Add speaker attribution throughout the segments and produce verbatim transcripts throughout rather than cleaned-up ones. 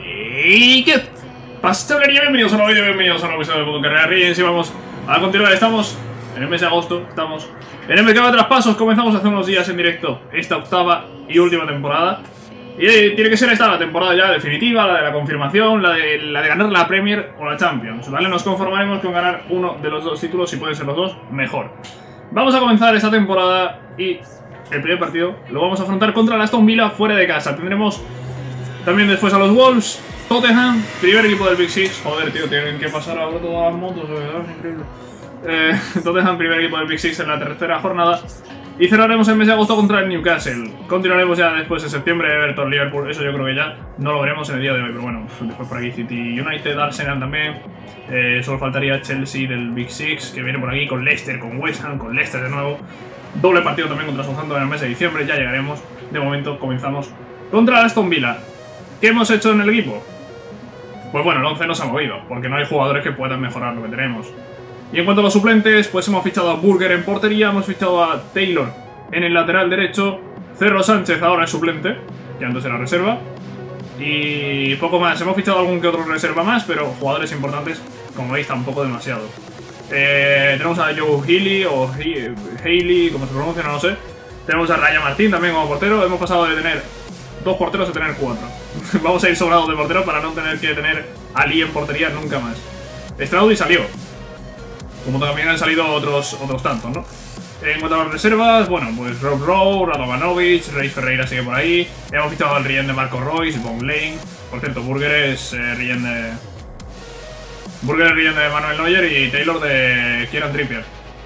Speaker 1: ¿Y qué pastelería? Bienvenidos a un nuevo vídeo, bienvenidos a un nuevo episodio de Puto Carrera Ríos. Y vamos a continuar, estamos en el mes de agosto, estamos en el mercado de traspasos. Comenzamos hace unos días en directo esta octava y última temporada. Y eh, tiene que ser esta la temporada ya definitiva, la de la confirmación, la de, la de ganar la Premier o la Champions, ¿vale? Nos conformaremos con ganar uno de los dos títulos, si pueden ser los dos, mejor. Vamos a comenzar esta temporada y el primer partido lo vamos a afrontar contra el Aston Villa fuera de casa. Tendremos también después a los Wolves, Tottenham, primer equipo del Big Six. Joder, tío, tienen que pasar ahora todas las motos, ¿verdad? Es increíble. Eh, Tottenham, primer equipo del Big Six en la tercera jornada. Y cerraremos el mes de agosto contra el Newcastle. Continuaremos ya después en septiembre, Everton, Liverpool. Eso yo creo que ya no lo veremos en el día de hoy. Pero bueno, después por aquí City United, Arsenal también. Eh, solo faltaría Chelsea del Big Six, que viene por aquí con Leicester, con West Ham, con Leicester de nuevo. Doble partido también contra Southampton en el mes de diciembre. Ya llegaremos. De momento comenzamos contra el Aston Villa. ¿Qué hemos hecho en el equipo? Pues bueno, el once no se ha movido, porque no hay jugadores que puedan mejorar lo que tenemos. Y en cuanto a los suplentes, pues hemos fichado a Burger en portería, hemos fichado a Taylor en el lateral derecho, Cerro Sánchez ahora es suplente, que antes era reserva, y poco más. Hemos fichado algún que otro reserva más, pero jugadores importantes, como veis, tampoco demasiado. Eh, tenemos a Joe Healy, o He Haley, como se pronuncia, no lo sé. Tenemos a Raya Martín también como portero. Hemos pasado de tener dos porteros a tener cuatro. Vamos a ir sobrados de porteros para no tener que tener a Lee en portería nunca más. Straudi salió, como también han salido otros, otros tantos, ¿no? En cuanto a las reservas, bueno, pues Rob Rowe, Radovanovic, Rey Ferreira sigue por ahí. Hemos fichado al Ryan de Marco Royce, Von Lane. Por cierto, Burger es eh, Ryan de... Burger es Ryan de Manuel Neuer y Taylor de Kieran Trippier.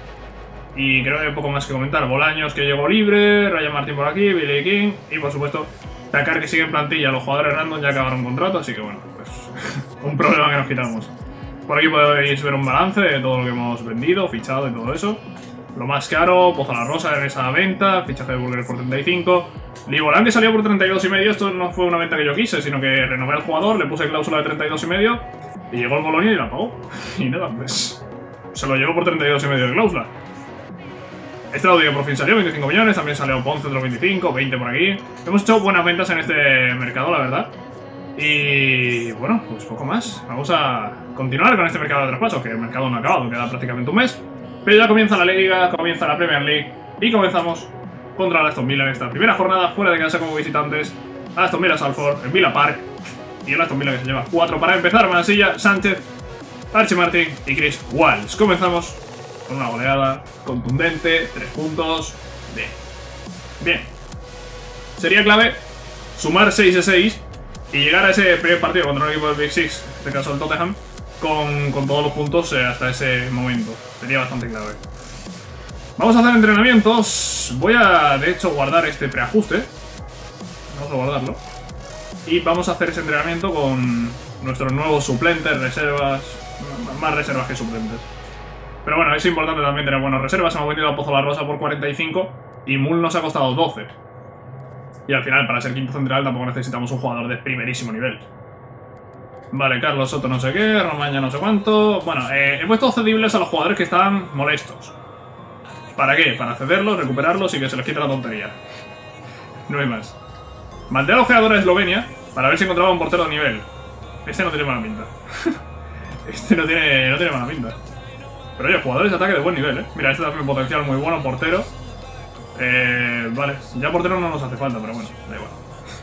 Speaker 1: Y creo que hay poco más que comentar. Bolaños, que llegó libre, Ryan Martín por aquí, Billy King. Y por supuesto, Takar, que sigue en plantilla. Los jugadores random ya acabaron contrato, así que bueno, pues un problema que nos quitamos. Por aquí podéis ver un balance de todo lo que hemos vendido, fichado y todo eso. Lo más caro, Pozo la Rosa en esa venta, fichaje de Burger por treinta y cinco. Libolán, que salió por treinta y dos y medio. Esto no fue una venta que yo quise, sino que renové al jugador, le puse cláusula de treinta y dos y medio y llegó el Bolonia y la pagó. Y nada, pues se lo llevó por treinta y dos y medio de cláusula. Este audio por fin salió, veinticinco millones, también salió Ponce otros veinticinco, veinte por aquí. Hemos hecho buenas ventas en este mercado, la verdad. Y bueno, pues poco más. Vamos a continuar con este mercado de traspasos, que el mercado no ha acabado, queda prácticamente un mes. Pero ya comienza la Liga, comienza la Premier League y comenzamos contra el Aston Villa en esta primera jornada, fuera de casa como visitantes. Aston Villa Salford, en Villa Park. Y el Aston Villa que se lleva cuatro para empezar. Mansilla, Sánchez, Archie Martin y Chris Walsh. Comenzamos con una goleada contundente, tres puntos. Bien. Bien. Sería clave sumar seis de seis y llegar a ese primer partido contra un equipo del Big Six, en este caso el Tottenham, con, con todos los puntos eh, hasta ese momento. Sería bastante clave. Vamos a hacer entrenamientos. Voy a, de hecho, guardar este preajuste. Vamos a guardarlo. Y vamos a hacer ese entrenamiento con nuestros nuevos suplentes, reservas. Más reservas que suplentes. Pero bueno, es importante también tener buenas reservas. Hemos vendido a Pozo la Rosa por cuarenta y cinco y Mull nos ha costado doce. Y al final, para ser quinto central, tampoco necesitamos un jugador de primerísimo nivel. Vale, Carlos Soto no sé qué, Romaña no sé cuánto. Bueno, eh, he puesto cedibles a los jugadores que están molestos. ¿Para qué? Para cederlos, recuperarlos y que se les quite la tontería. No hay más. Mandé a los creadores de Eslovenia para ver si encontraba un portero de nivel. Este no tiene mala pinta. Este no tiene, no tiene mala pinta. Pero oye, jugadores de ataque de buen nivel, ¿eh? Mira, este también potencial muy bueno, portero. Eh, vale, ya portero no nos hace falta, pero bueno, da igual.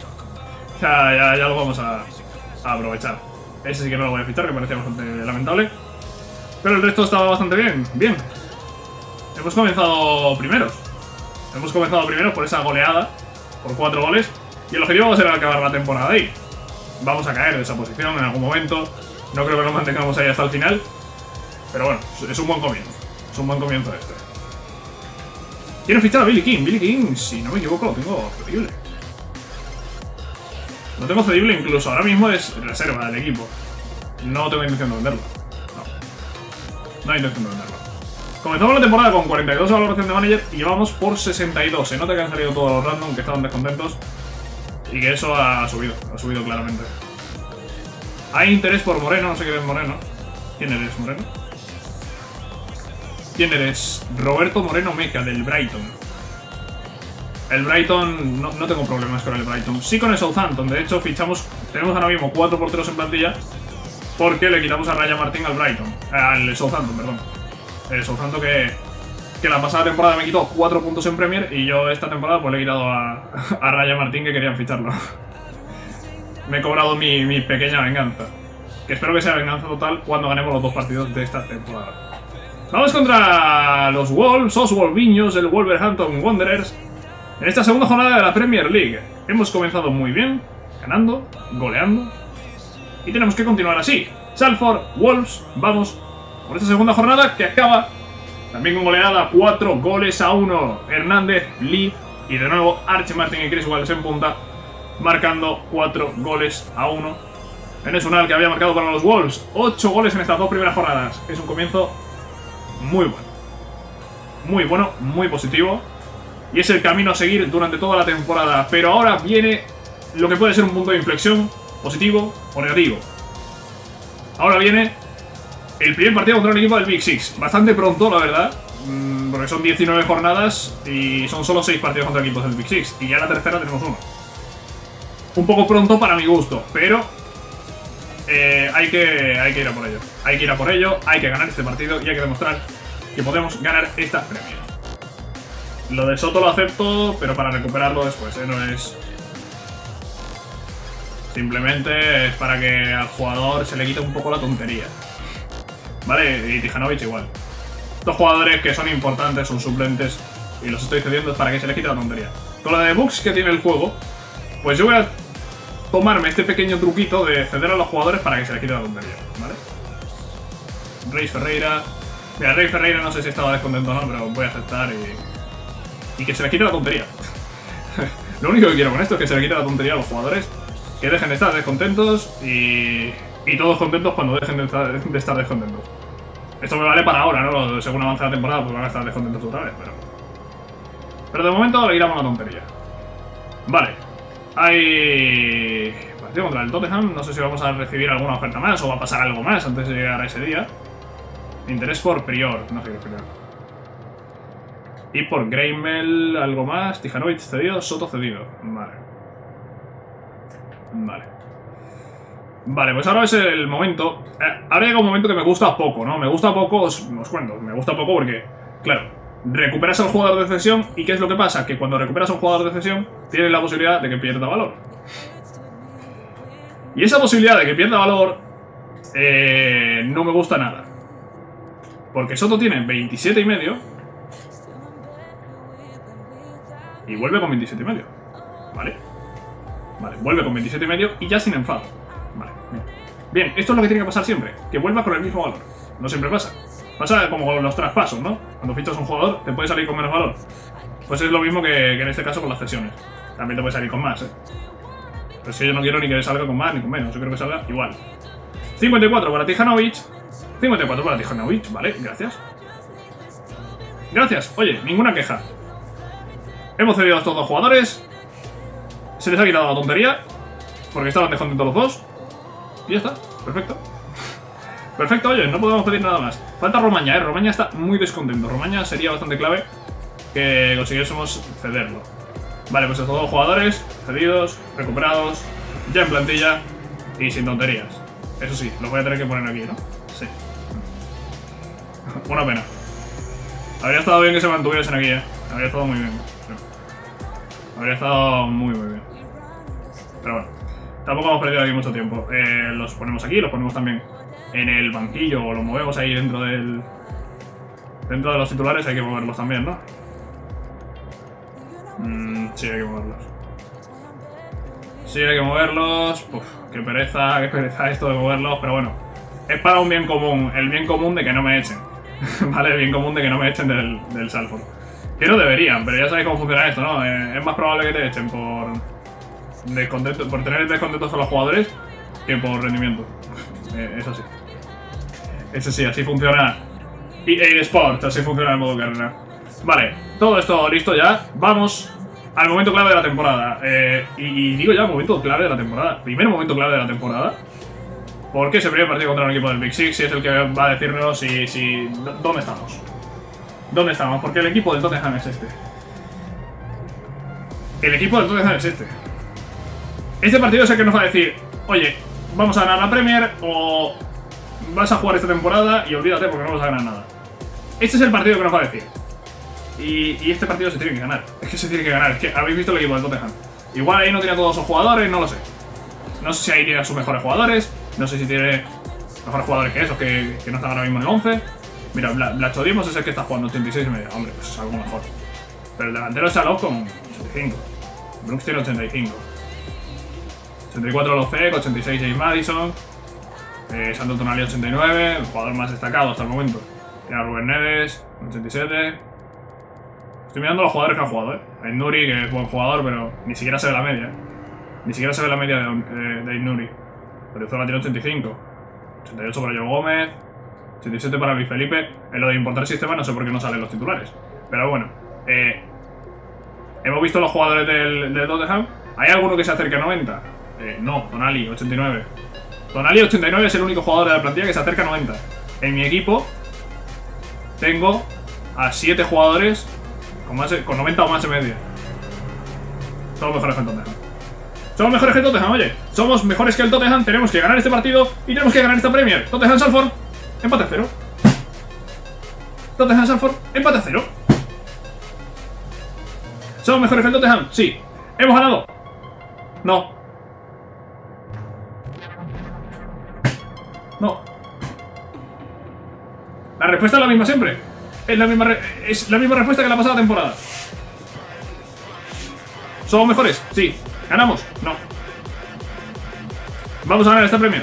Speaker 1: Ya, ya, ya lo vamos a, a aprovechar. Ese sí que no lo voy a fichar, que parecía bastante lamentable. Pero el resto estaba bastante bien. Bien. Hemos comenzado primeros. Hemos comenzado primeros por esa goleada, por cuatro goles. Y el objetivo va a ser acabar la temporada ahí. Vamos a caer de esa posición en algún momento. No creo que nos mantengamos ahí hasta el final. Pero bueno, es un buen comienzo. Es un buen comienzo este. Quiero fichar a Billy King. Billy King, si no me equivoco, lo tengo cedible. Lo tengo cedible incluso. Ahora mismo es reserva del equipo. No tengo intención de venderlo. No. No hay intención de venderlo. Comenzamos la temporada con cuarenta y dos de valoración de manager y llevamos por sesenta y dos. Se nota que han salido todos los random, que estaban descontentos. Y que eso ha subido. Ha subido claramente. Hay interés por Moreno. No sé quién es Moreno. ¿Quién eres, Moreno? ¿Quién eres? Roberto Moreno Meca, del Brighton. El Brighton, no, no tengo problemas con el Brighton. Sí con el Southampton, de hecho fichamos tenemos ahora mismo cuatro porteros en plantilla porque le quitamos a Raya Martín al Brighton, al Southampton, perdón. El Southampton que, que la pasada temporada me quitó cuatro puntos en Premier y yo esta temporada pues le he quitado a, a Raya Martín, que querían ficharlo. Me he cobrado mi, mi pequeña venganza, que espero que sea venganza total cuando ganemos los dos partidos de esta temporada. Vamos contra los Wolves, os Wolviños, el Wolverhampton Wanderers, en esta segunda jornada de la Premier League. Hemos comenzado muy bien, ganando, goleando, y tenemos que continuar así. Salford, Wolves, vamos por esta segunda jornada que acaba también con goleada, cuatro goles a uno. Hernández, Lee y de nuevo Archie Martin y Chris Wallace en punta, marcando cuatro goles a uno. En es Unal, que había marcado para los Wolves ocho goles en estas dos primeras jornadas. Es un comienzo muy bueno, muy bueno, muy positivo, y es el camino a seguir durante toda la temporada. Pero ahora viene lo que puede ser un punto de inflexión, positivo o negativo. Ahora viene el primer partido contra un equipo del Big Six. Bastante pronto, la verdad, porque son diecinueve jornadas y son solo seis partidos contra equipos del Big Six, y ya la tercera tenemos uno. Un poco pronto para mi gusto, pero eh, hay, que, hay que ir a por ello. Hay que ir a por ello, hay que ganar este partido y hay que demostrar que podemos ganar esta Premier. Lo de Soto lo acepto, pero para recuperarlo después, ¿eh? No es... Simplemente es para que al jugador se le quite un poco la tontería. Vale, y Tijanovic igual. Estos jugadores que son importantes, son suplentes, y los estoy cediendo es para que se les quite la tontería. Con lo de bugs que tiene el juego, pues yo voy a tomarme este pequeño truquito de ceder a los jugadores para que se les quite la tontería, ¿vale? Rey Ferreira... Mira, Rey Ferreira no sé si estaba descontento o no, pero voy a aceptar y... y que se les quite la tontería. Lo único que quiero con esto es que se les quite la tontería a los jugadores, que dejen de estar descontentos y... y todos contentos cuando dejen de estar, de estar descontentos. Esto me vale para ahora, ¿no? Según avance la temporada, pues van a estar descontentos otra vez, pero... Pero de momento le quitamos la tontería. Vale. Hay... partido contra el Tottenham. No sé si vamos a recibir alguna oferta más o va a pasar algo más antes de llegar a ese día. Interés por Prior. No sé qué Prior. Y por Greimel algo más. Tijanovic cedido, Soto cedido. Vale. Vale. Vale, pues ahora es el momento. Eh, ahora llega un momento que me gusta poco, ¿no? Me gusta poco, os, os cuento. Me gusta poco porque, claro, recuperas al jugador de cesión. ¿Y qué es lo que pasa? Que cuando recuperas a un jugador de cesión, tienes la posibilidad de que pierda valor. Y esa posibilidad de que pierda valor eh, no me gusta nada. Porque Soto tiene veintisiete y medio y vuelve con veintisiete y medio. Vale. Vale, vuelve con veintisiete y medio y ya sin enfado. Vale, bien. Bien, esto es lo que tiene que pasar siempre. Que vuelva con el mismo valor. No siempre pasa. Pasa como con los traspasos, ¿no? Cuando fichas a un jugador, te puede salir con menos valor. Pues es lo mismo que, que en este caso con las cesiones. También te puede salir con más, ¿eh? Pero si yo no quiero ni que salga con más ni con menos. Yo quiero que salga igual. cincuenta y cuatro para Tijanovic. cincuenta y cuatro para Tijanovic. Vale, gracias. Gracias. Oye, ninguna queja. Hemos cedido a estos dos jugadores. Se les ha quitado la tontería, porque estaban descontentos los dos. Y ya está. Perfecto. Perfecto, oye, no podemos pedir nada más. Falta Romaña, ¿eh? Romaña está muy descontento. Romaña sería bastante clave que consiguiésemos cederlo. Vale, pues estos dos jugadores cedidos, recuperados, ya en plantilla y sin tonterías. Eso sí, los voy a tener que poner aquí, ¿no? Sí. Una pena. Habría estado bien que se mantuviesen aquí, ¿eh? Habría estado muy bien. Sí. Habría estado muy, muy bien. Pero bueno, tampoco hemos perdido aquí mucho tiempo. Eh, los ponemos aquí, los ponemos también en el banquillo o los movemos ahí dentro del... Dentro de los titulares hay que moverlos también, ¿no? Mm, sí, hay que moverlos. Sí, hay que moverlos. Uf, qué pereza, qué pereza esto de moverlos, pero bueno. Es para un bien común, el bien común de que no me echen. Vale, el bien común de que no me echen del, del Salford. Que no deberían, pero ya sabéis cómo funciona esto, ¿no? Eh, es más probable que te echen por... descontento, por tener descontentos a los jugadores que por rendimiento. Eh, eso sí. Eso sí, así funciona E A Sports, así funciona el modo carrera. Vale, todo esto listo ya. Vamos al momento clave de la temporada. Eh, y digo ya momento clave de la temporada. Primer momento clave de la temporada. Porque es el primer partido contra un equipo del Big Six y es el que va a decirnos si, si, dónde estamos. ¿Dónde estamos? Porque el equipo del Tottenham es este. El equipo del Tottenham es este. Este partido es el que nos va a decir oye, vamos a ganar la Premier o vas a jugar esta temporada y olvídate porque no vas a ganar nada. Este es el partido que nos va a decir. Y, y este partido se tiene que ganar. Es que se tiene que ganar. Es que habéis visto el equipo de Tottenham. Igual ahí no tiene a todos sus jugadores, no lo sé. No sé si ahí tiene a sus mejores jugadores. No sé si tiene mejores jugadores que esos, que, que no están ahora mismo en el once. Mira, Blachodiemos es el que está jugando ochenta y seis y media. Hombre, pues es algo mejor. Pero el delantero es Alok con ochenta y cinco. Brooks tiene ochenta y cinco. ochenta y cuatro Lofec, ochenta y seis James Madison. Eh, Sandro Tonali ochenta y nueve, el jugador más destacado hasta el momento. Tiene a Rubén Neves, ochenta y siete. Estoy mirando los jugadores que han jugado, eh. Hay Nuri, que es buen jugador, pero ni siquiera se ve la media. Ni siquiera se ve la media de, de, de Nuri. Pero Zola tiene ochenta y cinco. ochenta y ocho para Joe Gómez. ochenta y siete para Luis Felipe. En lo de importar sistema no sé por qué no salen los titulares. Pero bueno, eh, hemos visto los jugadores del, del Tottenham. ¿Hay alguno que se acerque a noventa? Eh, no, Tonali, ochenta y nueve. Tonali ochenta y nueve es el único jugador de la plantilla que se acerca a noventa. En mi equipo tengo a siete jugadores con, más, con noventa o más de media. Somos mejores que el Tottenham. Somos mejores que el Tottenham, oye. Somos mejores que el Tottenham. Tenemos que ganar este partido y tenemos que ganar esta Premier. Tottenham Salford, empate a cero. Tottenham Salford, empate a cero. ¿Somos mejores que el Tottenham? Sí. ¿Hemos ganado? No. No. La respuesta es la misma siempre. Es la misma, re es la misma respuesta que la pasada temporada. ¿Somos mejores? Sí. ¿Ganamos? No. ¿Vamos a ganar esta Premier?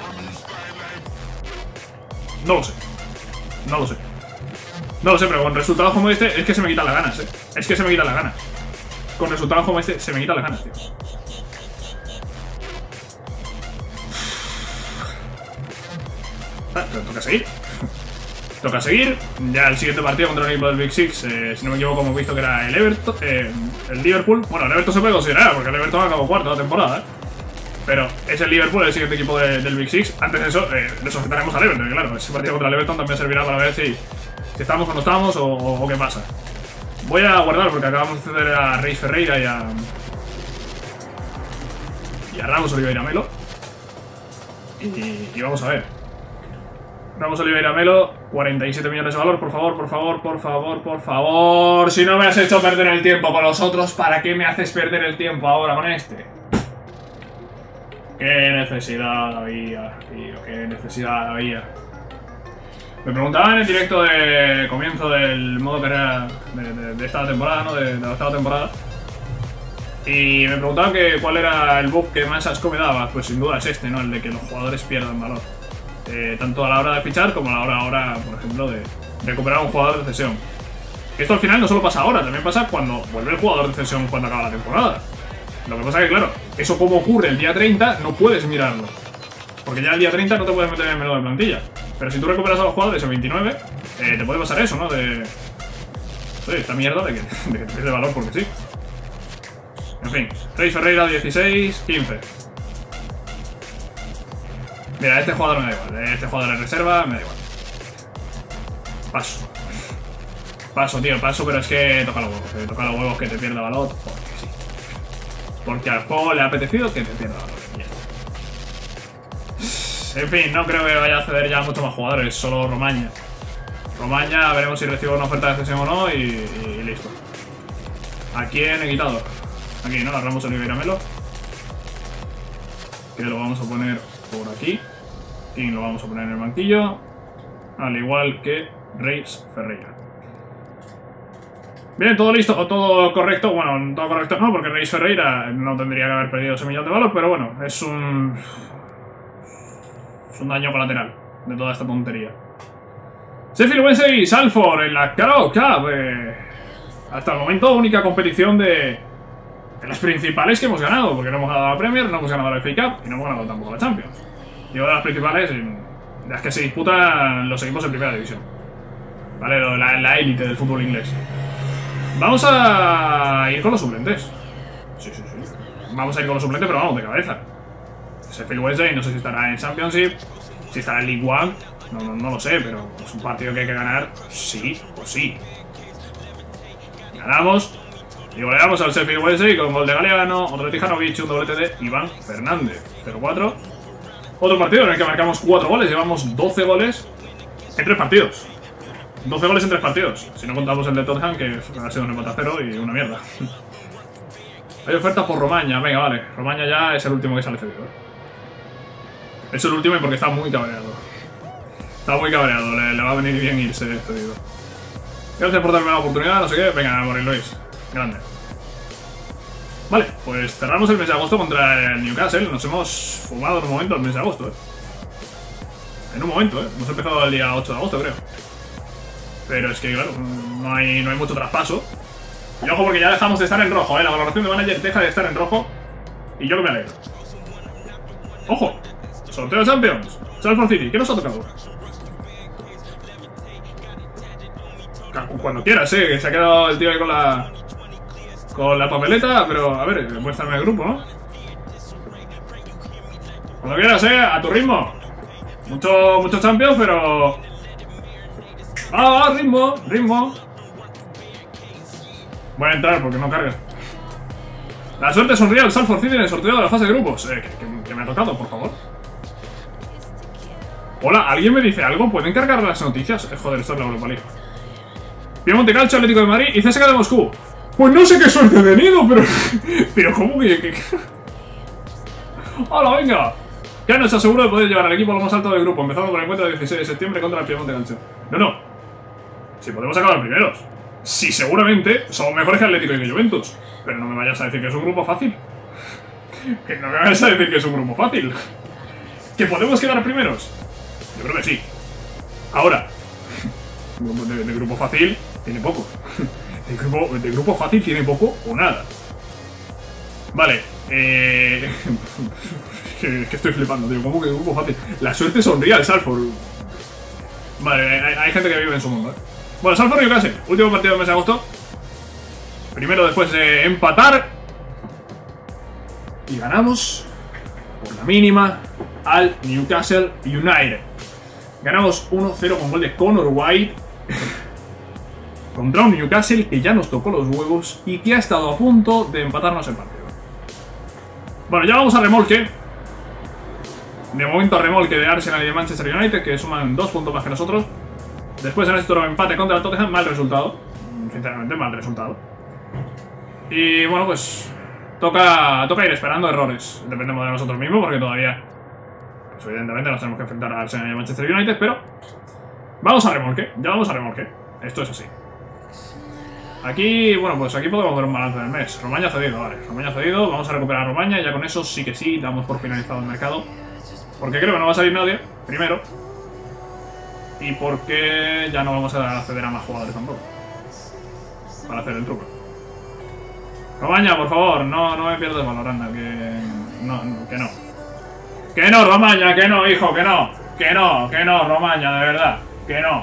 Speaker 1: No lo sé. No lo sé. No lo sé, pero con resultados como este es que se me quitan las ganas, eh. Es que se me quitan las ganas. Con resultados como este se me quitan las ganas, tío. Ah, pero toca seguir. Toca seguir. Ya el siguiente partido contra el equipo del Big Six, eh, si no me equivoco, hemos visto que era el Everton, eh, el Liverpool. Bueno, el Everton se puede considerar porque el Everton acabó cuarto de la temporada, ¿eh? Pero es el Liverpool el siguiente equipo de, del Big Six. Antes de eso, eh, le sujetaremos al Everton, claro. Ese partido contra el Everton también servirá para ver si, si estamos o no estamos o, o, o qué pasa. Voy a guardar porque acabamos de ceder a Reis Ferreira y a. Y a Ramos Oliveira Melo. Y, y vamos a ver. Ramos Oliveira Melo, cuarenta y siete millones de valor, por favor, por favor, por favor, por favor. Si no me has hecho perder el tiempo con los otros, ¿para qué me haces perder el tiempo ahora con este? Qué necesidad había, tío, qué necesidad había. Me preguntaban en el directo de comienzo del modo carrera de, de, de esta temporada, ¿no? De, de la octava temporada. Y me preguntaban que cuál era el bug que más asco me daba. Pues sin duda es este, ¿no? El de que los jugadores pierdan valor. Eh, tanto a la hora de fichar como a la hora ahora, por ejemplo, de recuperar a un jugador de cesión. Esto al final no solo pasa ahora, también pasa cuando vuelve el jugador de cesión cuando acaba la temporada. Lo que pasa es que, claro, eso como ocurre el día treinta, no puedes mirarlo. Porque ya el día treinta no te puedes meter en el menú de plantilla. Pero si tú recuperas a los jugadores en veintinueve, eh, te puede pasar eso, ¿no? De... Oye, esta mierda de que, de que te pierde valor porque sí. En fin, Reis Ferreira, dieciséis, quince. Mira, este jugador me da igual. Este jugador de reserva me da igual. Paso. Paso, tío, paso, pero es que toca los huevos. Que toca los huevos que te pierda valor. Porque sí. Porque al juego le ha apetecido que te pierda valor. En fin, no creo que vaya a ceder ya muchos más jugadores. Solo Romaña. Romaña, veremos si recibo una oferta de cesión o no y, y listo. ¿A quién he quitado? Aquí, ¿no? A Ramos Oliveira Melo. Que lo vamos a poner por aquí. Y lo vamos a poner en el banquillo. Al igual que Reis Ferreira. Bien, todo listo, o todo correcto. Bueno, todo correcto no, porque Reis Ferreira no tendría que haber perdido ese millón de valor. Pero bueno, es un... Es un daño colateral de toda esta tontería. Sheffield Wednesday y Salford en la Carabao Cup. Eh, hasta el momento, única competición de... de las principales que hemos ganado, porque no hemos ganado la Premier, no hemos ganado la F A Cup y no hemos ganado tampoco la Champions. Digo de las principales, en las que se disputan los equipos en primera división. Vale, la, la élite del fútbol inglés. Vamos a ir con los suplentes. Sí, sí, sí. Vamos a ir con los suplentes, pero vamos de cabeza. Sheffield Wednesday, no sé si estará en Championship, si estará en League One, no, no, no lo sé, pero es un partido que hay que ganar, sí, pues sí. Ganamos. Y goleamos al Sheffield Wednesday con gol de Galeano, otro de Tijanovic, un doblete de Iván Fernández. cero cuatro. Otro partido en el que marcamos cuatro goles. Llevamos doce goles en tres partidos. doce goles en tres partidos. Si no contamos el de Tottenham, que ha sido un empate a cero y una mierda. Hay ofertas por Romaña. Venga, vale. Romaña ya es el último que sale cedido. Es el último y porque está muy cabreado. Está muy cabreado. Le, le va a venir bien irse cedido. Gracias por darme la oportunidad. No sé qué. Venga, Morris Luis. Grande. Vale, pues cerramos el mes de agosto contra el Newcastle. Nos hemos fumado en un momento el mes de agosto, eh. En un momento, eh. Hemos empezado el día ocho de agosto, creo. Pero es que, claro, no hay, no hay mucho traspaso. Y ojo, porque ya dejamos de estar en rojo, eh. La valoración de manager deja de estar en rojo. Y yo que me alegro. ¡Ojo! Sorteo de Champions. Salford City, ¿qué nos ha tocado? Cuando quieras, eh. Que se ha quedado el tío ahí con la... Con la papeleta, pero a ver, muéstrame el grupo, ¿no? Cuando quieras, eh, a tu ritmo. Mucho, mucho Champions, pero... Ah, ah, ritmo, ritmo. Voy a entrar porque no carga. La suerte sonríe al Salford City en el sorteo de la fase de grupos. Eh, que, que, que me ha tocado, por favor. Hola, ¿alguien me dice algo? ¿Pueden cargar las noticias? Eh, joder, esto es la Europa League. Piemonte Calcio, Atlético de Madrid y C S K de Moscú. Pues no sé qué suerte he tenido, pero... Pero ¿cómo que...? que... ¡Hala, venga! Ya no está seguro de poder llevar al equipo a lo más alto del grupo, empezando con el encuentro del dieciséis de septiembre contra el Piemonte Calcio. No, no. Si podemos acabar primeros. Sí, seguramente somos mejores que Atlético y que Juventus. Pero no me vayas a decir que es un grupo fácil. Que no me vayas a decir que es un grupo fácil. ¿Que podemos quedar primeros? Yo creo que sí. Ahora. De, de grupo fácil tiene poco. De grupo, de grupo fácil tiene poco o nada. Vale, eh... que, que estoy flipando, tío. ¿Cómo que de grupo fácil? La suerte sonríe al Salford. Vale, hay, hay gente que vive en su mundo, ¿eh? Bueno, Salford Newcastle, último partido del mes de agosto. Primero después de empatar. Y ganamos por la mínima al Newcastle United. Ganamos uno cero con gol de Connor White. Contra un Newcastle que ya nos tocó los huevos y que ha estado a punto de empatarnos el partido. Bueno, ya vamos a remolque. De momento remolque de Arsenal y de Manchester United, que suman dos puntos más que nosotros. Después en este otro empate contra el Tottenham, mal resultado. Sinceramente, mal resultado. Y bueno, pues toca, toca ir esperando errores. Dependemos de nosotros mismos porque todavía, pues evidentemente nos tenemos que enfrentar a Arsenal y a Manchester United, pero vamos a remolque, ya vamos a remolque. Esto es así. Aquí, bueno, pues aquí podemos ver un balance del mes. Romaña cedido, vale. Romaña cedido, vamos a recuperar a Romaña y ya con eso sí que sí, damos por finalizado el mercado. Porque creo que no va a salir nadie, primero. Y porque ya no vamos a acceder a más jugadores tampoco. Para hacer el truco. Romaña, por favor, no, no me pierdas valor, anda, que... No, no, que no. Que no, Romaña, que no, hijo, que no. Que no, que no, Romaña, de verdad. Que no.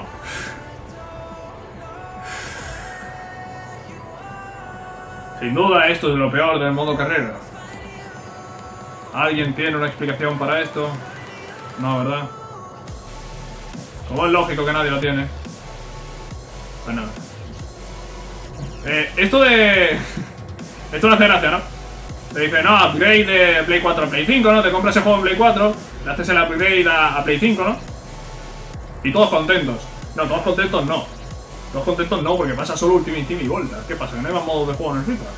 Speaker 1: Sin duda esto es lo peor del modo carrera. ¿Alguien tiene una explicación para esto? No, ¿verdad? Como es lógico que nadie lo tiene. Pues nada. Eh, esto de... Esto no hace gracia, ¿no? Te dice, no, upgrade de Play cuatro a Play cinco, ¿no? Te compras ese juego en Play cuatro, le haces el upgrade a, a Play cinco, ¿no? Y todos contentos. No, todos contentos no. Todos contentos no, porque pasa solo Ultimate Team y Volta. ¿Qué pasa? ¿Que no hay más modos de juego en el FIFA?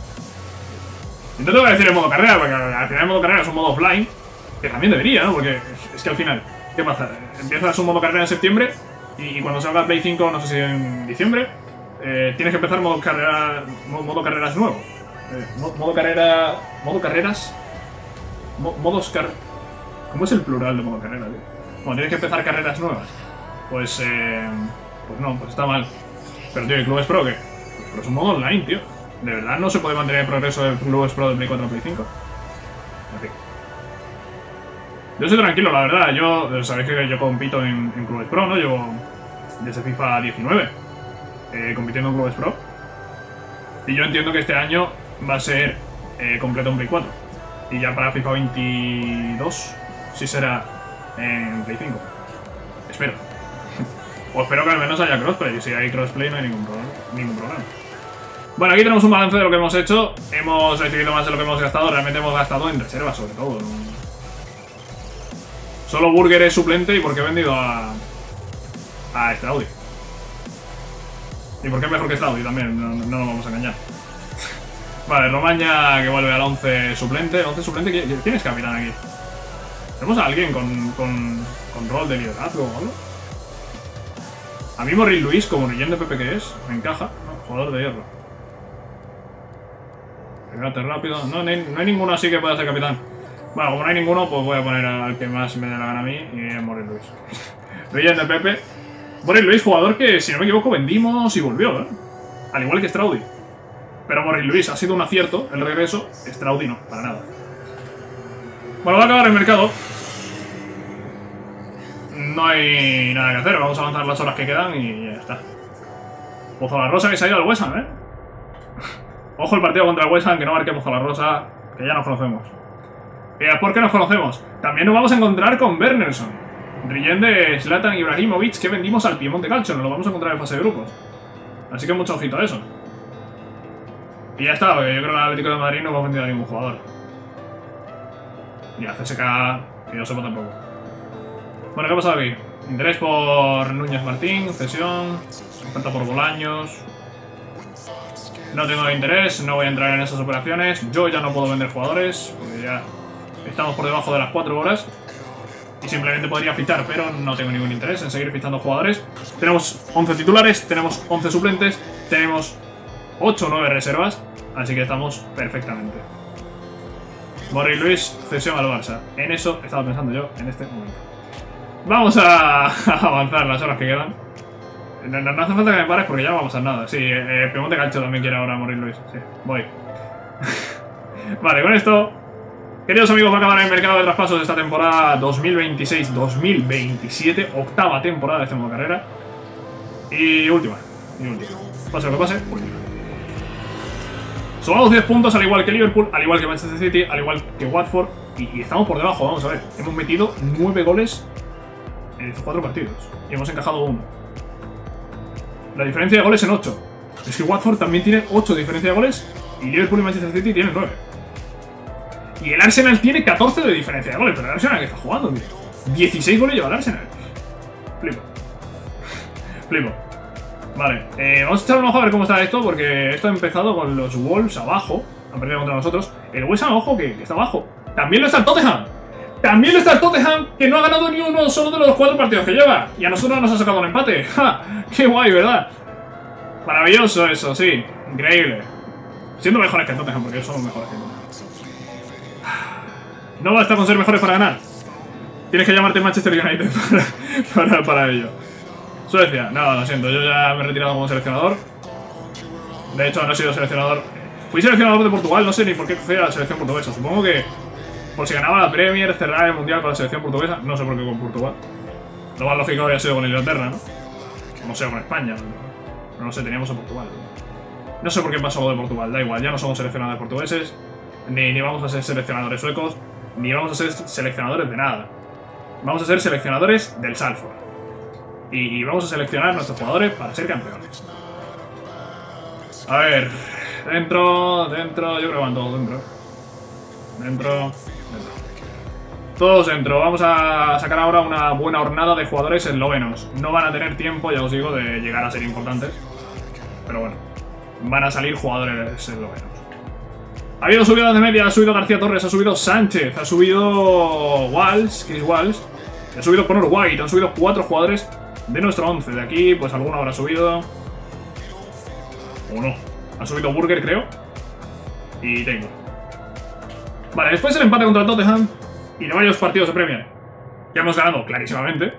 Speaker 1: Y no tengo que decir el modo carrera, porque al final el modo carrera es un modo offline, que también debería, ¿no? Porque es que al final, ¿qué pasa? Empiezas un modo carrera en septiembre y, y cuando salga Play cinco, no sé si en diciembre, eh, tienes que empezar modo carrera, modo, modo carreras nuevo. Eh, modo carrera... Modo carreras... Mo, modos car... ¿Cómo es el plural de modo carrera, tío? Bueno, tienes que empezar carreras nuevas. Pues, eh... Pues no, pues está mal. Pero, tío, ¿el Clubes Pro qué? Pero es un modo online, tío. De verdad no se puede mantener el progreso del Clubes Pro de Play cuatro a Play cinco. En fin. Yo soy tranquilo, la verdad. Yo, sabéis que yo compito en, en Clubes Pro, ¿no? Llevo desde FIFA diecinueve eh, compitiendo en Clubes Pro. Y yo entiendo que este año va a ser eh, completo en Play cuatro. Y ya para FIFA veintidós sí será en Play cinco. Espero. O espero que al menos haya crossplay. Y si hay crossplay no hay ningún problema. Ningún problema. Bueno, aquí tenemos un balance de lo que hemos hecho. Hemos recibido más de lo que hemos gastado. Realmente hemos gastado en reservas, sobre todo. Solo Burger es suplente y porque he vendido a... a Straudi. Y porque es mejor que Straudi también, no, no nos vamos a engañar. Vale, Romaña que vuelve al once suplente. once suplente, ¿quién es capitán aquí? ¿Tenemos a alguien con, con, con rol de liderazgo o algo? A mí Morris Luis, como Rillén de Pepe que es, me encaja. No, jugador de hierro. Regate rápido. No, no hay, no hay ninguno así que pueda ser capitán. Bueno, como no hay ninguno, pues voy a poner al que más me dé la gana a mí, y es Morris Luis. Rillén de Pepe. Morris Luis, jugador que, si no me equivoco, vendimos y volvió, ¿eh? Al igual que Straudi. Pero Morris Luis ha sido un acierto, el regreso. Straudi no, para nada. Bueno, va a acabar el mercado. No hay nada que hacer, vamos a avanzar las horas que quedan y ya está. Pozo la Rosa que se ha ido al West Ham, ¿eh? Ojo el partido contra el West Ham, que no marque Pozo la Rosa, que ya nos conocemos. ¿Y por qué nos conocemos? También nos vamos a encontrar con Wernersson, Rillén de Zlatan Ibrahimovic, que vendimos al Piemonte Calcio, nos lo vamos a encontrar en fase de grupos. Así que mucho ojito a eso. Y ya está, porque yo creo que el Atlético de Madrid no hemos vendido a ningún jugador. Y a C S K, que yo sepa tampoco. Bueno, ¿qué ha pasado aquí? Interés por Núñez Martín, cesión, oferta por Bolaños. No tengo interés, no voy a entrar en esas operaciones. Yo ya no puedo vender jugadores, porque ya estamos por debajo de las cuatro horas. Y simplemente podría fichar, pero no tengo ningún interés en seguir fichando jugadores. Tenemos once titulares, tenemos once suplentes, tenemos ocho o nueve reservas, así que estamos perfectamente. Morris Luis, cesión al Barça. En eso estaba pensando yo en este momento. Vamos a avanzar las horas que quedan. No, no, no hace falta que me pares porque ya no vamos a nada. Sí, eh, Piemonte Calcio también quiere ahora Morris Luis. Sí, voy. Vale, con esto, queridos amigos, va a acabar el mercado de traspasos de esta temporada dos mil veintiséis dos mil veintisiete. Octava temporada de este modo carrera. Y última. Y última. Pase lo que pase, última. Sumamos diez puntos, al igual que Liverpool, al igual que Manchester City, al igual que Watford. Y, y estamos por debajo, vamos a ver. Hemos metido nueve goles en estos cuatro partidos. Y hemos encajado uno. La diferencia de goles en ocho. Es que Watford también tiene ocho de diferencia de goles. Y Liverpool y Manchester City tienen nueve. Y el Arsenal tiene catorce de diferencia de goles. Pero el Arsenal que está jugando, tío. dieciséis goles lleva el Arsenal. Flipo. Flipo. Vale, eh, vamos a echar un ojo a ver cómo está esto, porque esto ha empezado con los Wolves abajo. Han perdido contra nosotros. El West Ham, ojo, que, que está abajo. También lo está el Tottenham. También lo está el Tottenham, que no ha ganado ni uno solo de los cuatro partidos que lleva. Y a nosotros nos ha sacado un empate. ¡Ja! ¡Qué guay, verdad! Maravilloso eso, sí. Increíble. Siendo mejores que el Tottenham, porque somos mejores que el Tottenham. No basta con ser mejores para ganar. Tienes que llamarte Manchester United para, para, para ello. Suecia, no, lo siento, yo ya me he retirado como seleccionador. De hecho, no he sido seleccionador. Fui seleccionador de Portugal, no sé ni por qué cogí a la selección portuguesa. Supongo que por si ganaba la Premier, cerrar el Mundial con la selección portuguesa. No sé por qué con Portugal. Lo más lógico habría sido con Inglaterra, ¿no? No sé, con España. No lo sé, teníamos a Portugal. No sé por qué pasó lo de Portugal, da igual, ya no somos seleccionadores portugueses, ni, ni vamos a ser seleccionadores suecos, ni vamos a ser seleccionadores de nada. Vamos a ser seleccionadores del Salford. Y, y vamos a seleccionar a nuestros jugadores para ser campeones. A ver, dentro, dentro, yo creo que van todos dentro. Dentro, dentro. Todos dentro. Vamos a sacar ahora una buena hornada de jugadores eslovenos. No van a tener tiempo, ya os digo, de llegar a ser importantes. Pero bueno, van a salir jugadores eslovenos. Ha habido subidas de media, ha subido García Torres, ha subido Sánchez, ha subido Walsh, Chris Walsh, ha subido Conor White, han subido cuatro jugadores de nuestro once. De aquí, pues alguno habrá subido. O no. Ha subido Burger, creo. Y tengo. Vale, después el empate contra el Tottenham y de varios partidos de Premier. Ya hemos ganado clarísimamente.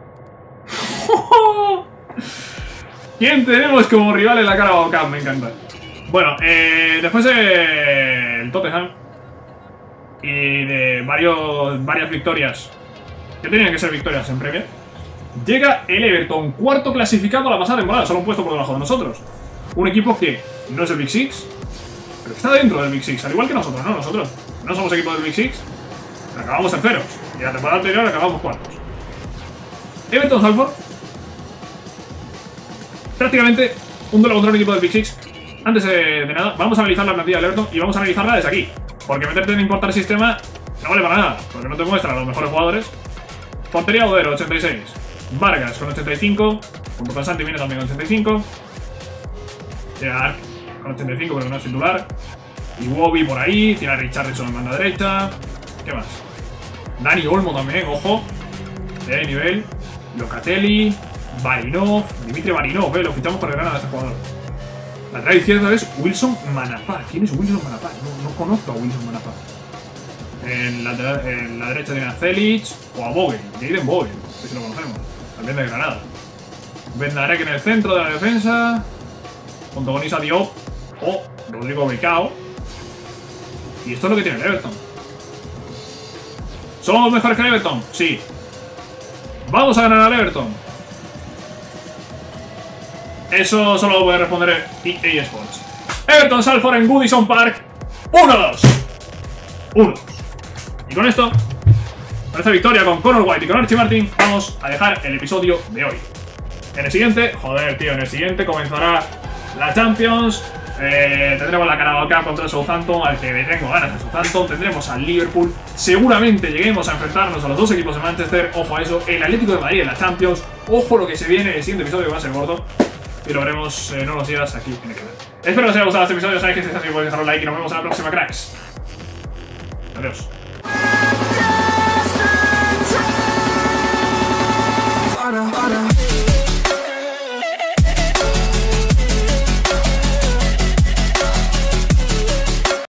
Speaker 1: ¿Quién tenemos como rival en la Carabao Cup? Me encanta. Bueno, eh, después del Tottenham y de varios, varias victorias que tenían que ser victorias en Premier, llega el Everton, cuarto clasificado a la pasada temporada, solo un puesto por debajo de nosotros. Un equipo que no es el Big Six, pero que está dentro del Big Six, al igual que nosotros, ¿no? Nosotros no somos equipo del Big Six, acabamos terceros, y la temporada anterior acabamos cuartos. Everton Salford, prácticamente un duelo contra un equipo del Big Six. Antes de, de nada, vamos a analizar la plantilla del Everton y vamos a analizarla desde aquí. Porque meterte en importar sistema no vale para nada, porque no te muestra a los mejores jugadores. Portería Odero, ochenta y seis. Vargas con ochenta y cinco. Junto con Santi viene también con ochenta y cinco. Ark con ochenta y cinco, pero no es titular. Y Wobby por ahí. Tiene a Richarlison en banda derecha. ¿Qué más? Dani Olmo también, ojo. De nivel. Locatelli. Barinov. Dimitri Barinov, eh. Lo fichamos por el Granada a este jugador. La lateral izquierda es Wilson Manafá. ¿Quién es Wilson Manafá? No, no conozco a Wilson Manafá. En la, en la derecha tiene a Celic o a Bogen. Jaden Bogen, que si lo conocemos. También de Granada. Bendarek en el centro de la defensa. Junto con Issa Diop o Rodrigo Becao. Y esto es lo que tiene el Everton. ¿Somos mejores que el Everton? Sí. ¿Vamos a ganar al Everton? Eso solo lo puede responder E A Sports. Everton Salford en Goodison Park. uno dos. uno dos. Y con esto, con esta victoria con Conor White y con Archie Martin, vamos a dejar el episodio de hoy. En el siguiente, joder tío, en el siguiente comenzará la Champions. Eh, tendremos la Carabao Cup contra el Southampton, al que le tengo ganas de Southampton. Tendremos al Liverpool. Seguramente lleguemos a enfrentarnos a los dos equipos de Manchester. Ojo a eso. El Atlético de Madrid en la Champions. Ojo lo que se viene. El siguiente episodio va a ser gordo. Y lo veremos en unos días aquí en el canal. Espero que os haya gustado este episodio. Sabéis que si es así podéis dejar un like y nos vemos en la próxima, cracks. Adiós.